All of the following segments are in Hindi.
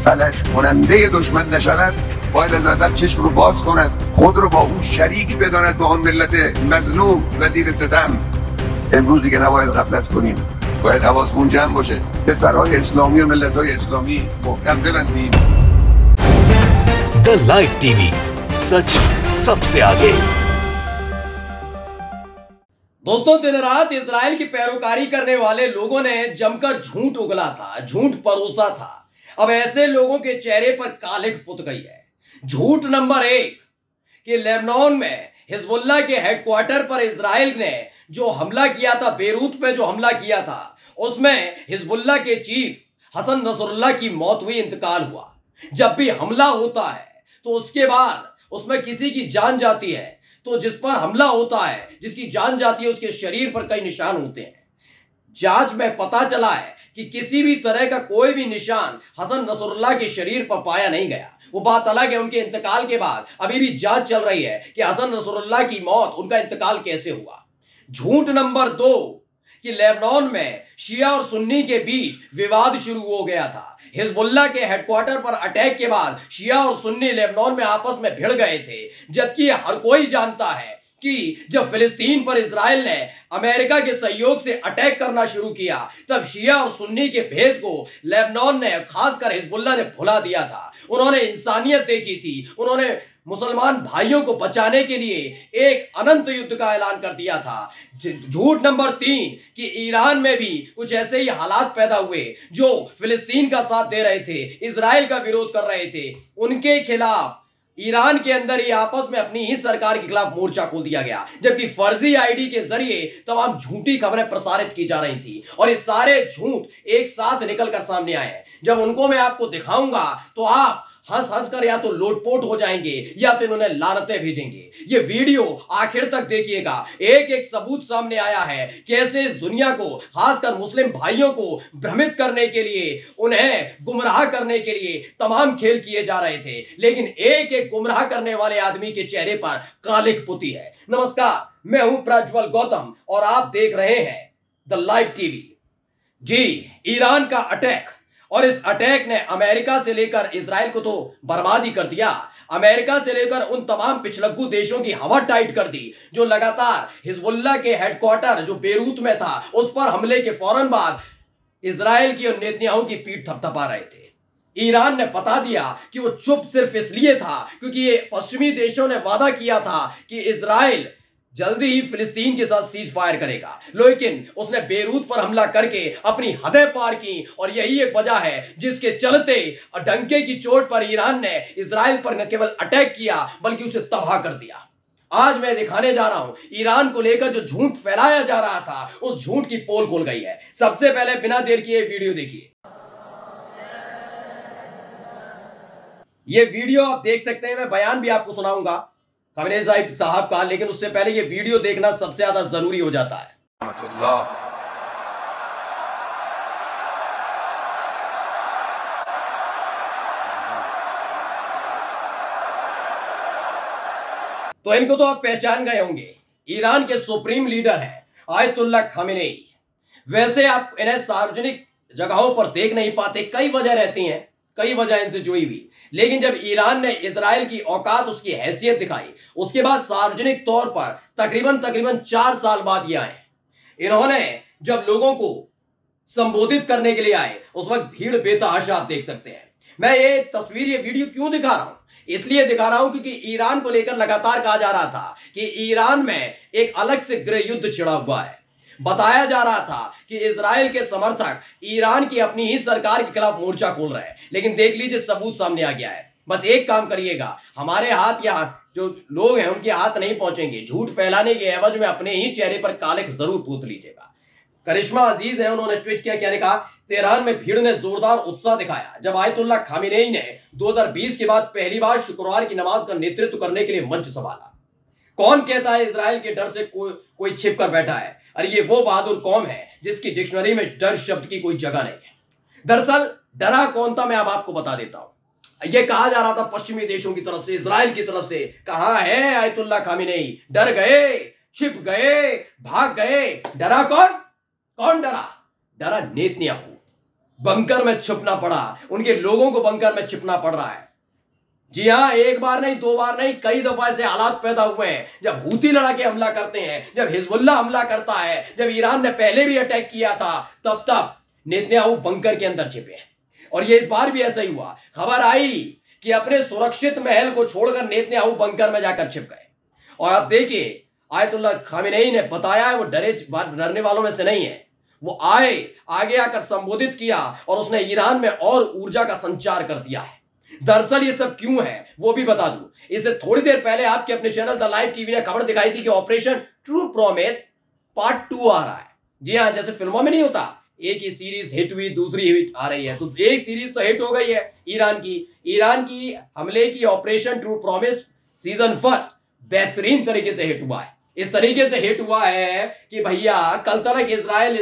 فلج کننده دشمن نشود باید از اول چشم رو باز کند، خود رو با اون شریک بداند، با اون ملت مظلوم و زیر ستم. امروز دیگه نباید غفلت کنیم، باید حواسمون جمع باشه، کشورهای اسلامی و ملت‌های اسلامی محکم ببندیم. द लाइव टीवी, सच सबसे आगे। दोस्तों, दिन रात इजराइल की पैरोकारी करने वाले लोगों ने जमकर झूठ उगला था, झूठ परोसा था। अब ऐसे लोगों के चेहरे पर कालिख पुत गई है। झूठ नंबर 1 कि लेबनान में हिजबुल्लाह के हेडक्वार्टर पर इजराइल ने जो हमला किया था, बेरूत में जो हमला किया था, उसमें हिजबुल्लाह के चीफ हसन नसरुल्लाह की मौत हुई, इंतकाल हुआ। जब भी हमला होता है तो उसके बाद उसमें किसी की जान जाती है, तो जिस पर हमला होता है, जिसकी जान जाती है, उसके शरीर पर कई निशान होते हैं। जांच में पता चला है कि किसी भी तरह का कोई भी निशान हसन नसरुल्लाह के शरीर पर पाया नहीं गया। वो बात अलग है, उनके इंतकाल के बाद अभी भी जांच चल रही है कि हसन नसरुल्लाह की मौत, उनका इंतकाल कैसे हुआ। झूठ नंबर 2 कि लेबनान में शिया और सुन्नी के बीच विवाद शुरू हो गया था। हिजबुल्लाह के हेडक्वार्टर पर अटैक के बाद शिया और सुन्नी लेबनान में आपस में भिड़ गए थे, जबकि हर कोई जानता है कि जब फिलिस्तीन पर इजराइल ने अमेरिका के सहयोग से अटैक करना शुरू किया, तब शिया और सुन्नी के भेद को लेबनान ने, खासकर हिजबुल्लाह ने भुला दिया था। उन्होंने इंसानियत देखी थी, उन्होंने मुसलमान भाइयों को बचाने के लिए एक अनंत युद्ध का ऐलान कर दिया था। झूठ नंबर 3 कि ईरान में भी कुछ ऐसे ही हालात पैदा हुए, जो फिलिस्तीन का साथ दे रहे थे, इजराइल का विरोध कर रहे थे, उनके खिलाफ ईरान के अंदर ही आपस में अपनी ही सरकार के खिलाफ मोर्चा खोल दिया गया, जबकि फर्जी आईडी के जरिए तमाम झूठी खबरें प्रसारित की जा रही थी। और ये सारे झूठ एक साथ निकलकर सामने आए हैं। जब उनको मैं आपको दिखाऊंगा तो आप हंस हंस कर या तो लोटपोट हो जाएंगे या फिर उन्हें लानतें भेजेंगे। ये वीडियो आखिर तक देखिएगा। एक एक सबूत सामने आया है कैसे इस दुनिया को, खासकर मुस्लिम भाइयों को भ्रमित करने के लिए, उन्हें गुमराह करने के लिए तमाम खेल किए जा रहे थे, लेकिन एक एक गुमराह करने वाले आदमी के चेहरे पर कालिख पुती है। नमस्कार, मैं हूं प्रज्वल गौतम और आप देख रहे हैं द लाइव टीवी। जी, ईरान का अटैक, और इस अटैक ने अमेरिका से लेकर इजराइल को तो बर्बाद ही कर दिया। अमेरिका से लेकर उन तमाम पिछलग्गू देशों की हवा टाइट कर दी, जो लगातार हिजबुल्लाह के हेडक्वार्टर जो बेरूत में था, उस पर हमले के फौरन बाद इजराइल की और नेतन्याहू की पीठ थपथपा रहे थे। ईरान ने बता दिया कि वो चुप सिर्फ इसलिए था क्योंकि ये पश्चिमी देशों ने वादा किया था कि इजराइल जल्दी ही फिलिस्तीन के साथ सीज फायर करेगा, लेकिन उसने बेरूत पर हमला करके अपनी हदें पार की। और यही एक वजह है जिसके चलते डंके की चोट पर ईरान ने इजराइल पर न केवल अटैक किया बल्कि उसे तबाह कर दिया। आज मैं दिखाने जा रहा हूं ईरान को लेकर जो झूठ फैलाया जा रहा था, उस झूठ की पोल खुल गई है। सबसे पहले बिना देर किए वीडियो देखिए। ये वीडियो आप देख सकते हैं, मैं बयान भी आपको सुनाऊंगा खमेनी साहब का, लेकिन उससे पहले ये वीडियो देखना सबसे ज्यादा जरूरी हो जाता है। तो इनको तो आप पहचान गए होंगे, ईरान के सुप्रीम लीडर हैं आयतुल्लाह खमेनी। वैसे आप इन्हें सार्वजनिक जगहों पर देख नहीं पाते, कई वजह रहती हैं, कई वजह इनसे जुड़ी हुई। लेकिन जब ईरान ने इजराइल की औकात, उसकी हैसियत दिखाई, उसके बाद सार्वजनिक तौर पर तकरीबन 4 साल बाद ये आए। इन्होंने जब लोगों को संबोधित करने के लिए आए, उस वक्त भीड़ बेतहाशा आप देख सकते हैं। मैं ये तस्वीर, ये वीडियो क्यों दिखा रहा हूं? इसलिए दिखा रहा हूं क्योंकि ईरान को लेकर लगातार कहा जा रहा था कि ईरान में एक अलग से गृह युद्ध छिड़ा हुआ है। बताया जा रहा था कि इजराइल के समर्थक ईरान की अपनी ही सरकार के खिलाफ मोर्चा खोल रहे हैं, लेकिन देख लीजिए सबूत सामने आ गया है। बस एक काम करिएगा, हमारे हाथ या जो लोग हैं उनके हाथ नहीं पहुंचेंगे। झूठ फैलाने के एवज में अपने ही चेहरे पर कालिख जरूर पूत लीजिएगा। करिश्मा अजीज है, उन्होंने ट्वीट किया, क्या लिखा? तेहरान में भीड़ ने जोरदार उत्साह दिखाया जब आयतुल्लाह खामेनी ने 2020 के बाद पहली बार शुक्रवार की नमाज का नेतृत्व करने के लिए मंच संभाला। कौन कहता है इजराइल के डर से कोई छिप कर बैठा है? अरे ये वो बहादुर कौम है जिसकी डिक्शनरी में डर शब्द की कोई जगह नहीं है। दरअसल डरा कौन था, मैं अब आपको बता देता हूं। यह कहा जा रहा था पश्चिमी देशों की तरफ से, इजराइल की तरफ से, कहां है आयतुल्लाह खामेनी? डर गए, छिप गए, भाग गए। डरा कौन? कौन डरा? डरा नेतन्याहू। बंकर में छुपना पड़ा, उनके लोगों को बंकर में छिपना पड़ रहा है। जी हां, एक बार नहीं, दो बार नहीं, कई दफा ऐसे हालात पैदा हुए हैं जब हूती लड़ाके हमला करते हैं, जब हिजबुल्लाह हमला करता है, जब ईरान ने पहले भी अटैक किया था, तब नेतन्याहू बंकर के अंदर छिपे हैं। और ये इस बार भी ऐसा ही हुआ। खबर आई कि अपने सुरक्षित महल को छोड़कर नेतन्याहू बंकर में जाकर छिप गए। और अब देखिए, आयतुल्लाह खामेनेई ने बताया है वो डरने वालों में से नहीं है। वो आगे आकर संबोधित किया और उसने ईरान में और ऊर्जा का संचार कर दिया है। दरअसल ये सब क्यों है वो भी बता दूं। इससे थोड़ी देर पहले आपके अपने चैनल द लाइव टीवी ने खबर दिखाई थी कि ऑपरेशन ट्रू प्रॉमिस पार्ट 2 आ रहा है। जी हाँ, जैसे फिल्मों में नहीं होता, एक ही सीरीज हिट हुई, दूसरी हिट आ रही है, तो एक सीरीज तो हिट हो गई है ईरान की हमले की ऑपरेशन ट्रू प्रॉमिस सीजन 1 बेहतरीन तरीके से हिट हुआ है। इस तरीके से हिट हुआ है कि भैया कल तक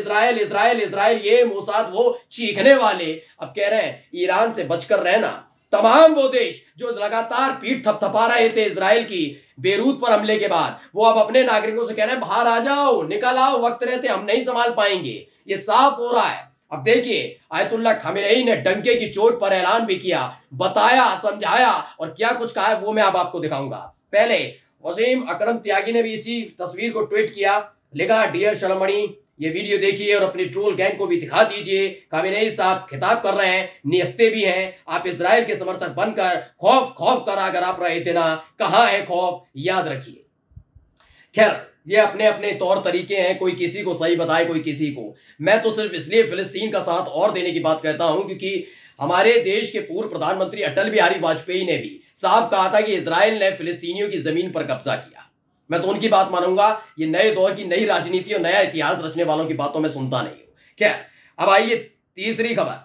इजराइल ये मोसाद वो चीखने वाले अब कह रहे हैं ईरान से बचकर रहना। तमाम वो देश जो लगातार पीठ थपथपा रहे थे इजराइल की बेरूत पर हमले के बाद, वो अब अपने नागरिकों से कह रहे हैं बाहर आ जाओ, निकल आओ, वक्त रहते हम नहीं संभाल पाएंगे। ये साफ हो रहा है। अब देखिए, आयतुल्लाह खामेनेई ने डंके की चोट पर ऐलान भी किया, बताया, समझाया और क्या कुछ कहा है वो मैं अब आपको दिखाऊंगा। पहले वसीम अकरम त्यागी ने भी इसी तस्वीर को ट्वीट किया, लिखा डियर शलमणि, ये वीडियो देखिए और अपनी ट्रोल गैंग को भी दिखा दीजिए। खामेनेई साहब खिताब कर रहे हैं, निहत्ते भी हैं, आप इजराइल के समर्थक बनकर खौफ कर अगर आप रहे थे ना, कहाँ है खौफ, याद रखिए। खैर, ये अपने अपने तौर तरीके हैं, कोई किसी को सही बताए, कोई किसी को। मैं तो सिर्फ इसलिए फिलिस्तीन का साथ और देने की बात कहता हूं क्योंकि हमारे देश के पूर्व प्रधानमंत्री अटल बिहारी वाजपेयी ने भी साफ कहा था कि इजराइल ने फिलिस्तीनियों की जमीन पर कब्जा किया। मैं तो उनकी बात मानूंगा। ये नए दौर की नई राजनीति और नया इतिहास रचने वालों की बातों में सुनता नहीं हूं। खैर, अब आइए तीसरी खबर।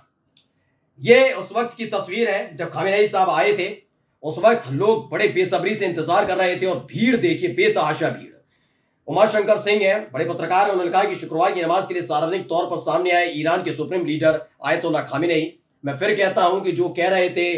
ये उस वक्त की तस्वीर है जब खामेनेई साहब आए थे। उस वक्त लोग बड़े बेसब्री से इंतजार कर रहे थे और भीड़ देखिए, बेतहाशा भीड़। उमाशंकर सिंह है, बड़े पत्रकार हैं, उन्होंने कहा कि शुक्रवार की नमाज के लिए सार्वजनिक तौर पर सामने आए ईरान के सुप्रीम लीडर आयतुल्लाह खामेनेई। मैं फिर कहता हूं कि जो कह रहे थे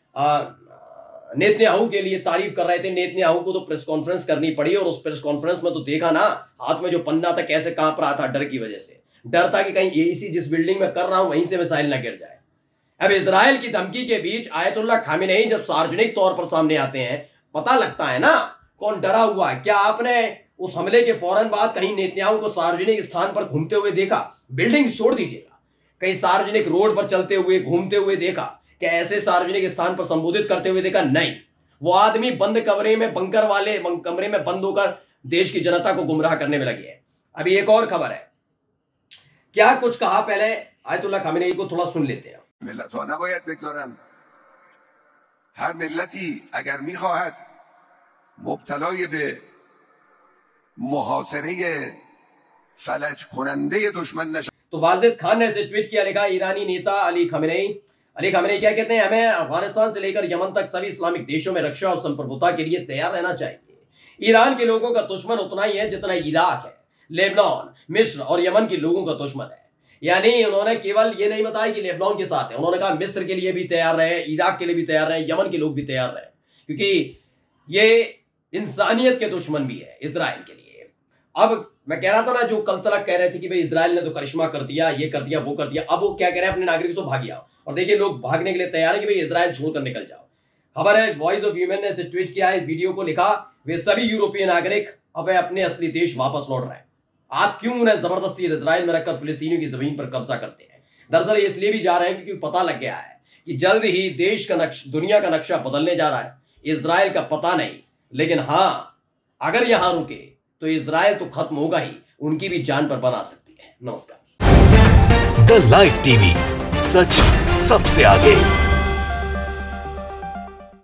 नेतन्याहू के लिए तारीफ कर रहे थे, नेतन्याहू को तो प्रेस कॉन्फ्रेंस करनी पड़ी और उस प्रेस कॉन्फ्रेंस में तो देखा ना, हाथ में जो पन्ना था कैसे कांप रहा था डर की वजह से। डर था कि कहीं एसी जिस बिल्डिंग में कर रहा हूं वहीं से मिसाइल ना गिर जाए। अब इजराइल की धमकी के बीच आयतुल्लाह खामेनेई जब सार्वजनिक तौर पर सामने आते हैं, पता लगता है ना कौन डरा हुआ है। क्या आपने उस हमले के फौरन बाद कहीं नेतन्याहू को सार्वजनिक स्थान पर घूमते हुए देखा? बिल्डिंग छोड़ दीजिएगा, कहीं सार्वजनिक रोड पर चलते हुए, घूमते हुए देखा? क्या ऐसे सार्वजनिक स्थान पर संबोधित करते हुए देखा? नहीं। वो आदमी बंद कमरे में, बंकर वाले कमरे में बंद होकर देश की जनता को गुमराह करने में लगे हैं। अभी एक और खबर है, क्या कुछ कहा पहले आयतुल्लाह खामेनेई को थोड़ा सुन लेते हैं। ملت‌ها نباید بگذارن هر ملتی اگر میخواهد مبتلای به محاصره فلج کننده دشمن نشود. तो वाजिद खान ने इसे ट्वीट किया, लिखा ईरानी नेता अली खामेनेई क्या कहते हैं, हमें अफगानिस्तान से लेकर यमन तक सभी इस्लामिक देशों में रक्षा और संप्रभुता के लिए तैयार रहना चाहिए। ईरान के लोगों का दुश्मन उतना ही है जितना इराक है, लेबनान, मिस्र और यमन के लोगों का दुश्मन है। यानी उन्होंने केवल ये नहीं बताया कि लेबनान के साथ है, उन्होंने कहा मिस्र के लिए भी तैयार रहे, इराक के लिए भी तैयार रहे, यमन के लोग भी तैयार रहे, क्योंकि ये इंसानियत के दुश्मन भी है इजराइल के लिए। अब मैं कह रहा था ना, जो कल तक कह रहे थे कि भाई इजराइल ने तो करिश्मा कर दिया, ये कर दिया, वो कर दिया, अब वो क्या कह रहे हैं, अपने नागरिकों से भाग जाओ। और देखिए लोग भागने के लिए तैयार है कि भाई इजराइल छोड़कर निकल जाओ। खबर है वॉइस ऑफ ह्यूमन ने इसे ट्वीट किया है, इस वीडियो को लिखा, वे सभी यूरोपीय नागरिक अब वे अपने असली देश वापस लौट रहे हैं। आप क्यों उन्हें जबरदस्ती इजराइल में रखकर फिलिस्तीनियों की जमीन पर कब्जा करते हैं? दरअसल ये इसलिए भी जा रहे हैं क्योंकि पता लग गया है कि जल्द ही देश का नक्शा, दुनिया का नक्शा बदलने जा रहा है। इजराइल का पता नहीं, लेकिन हाँ, अगर यहां रुके तो इजराइल तो खत्म होगा ही, उनकी भी जान पर बना सकती है। नमस्कार। द लाइव टीवी, सच सबसे आगे।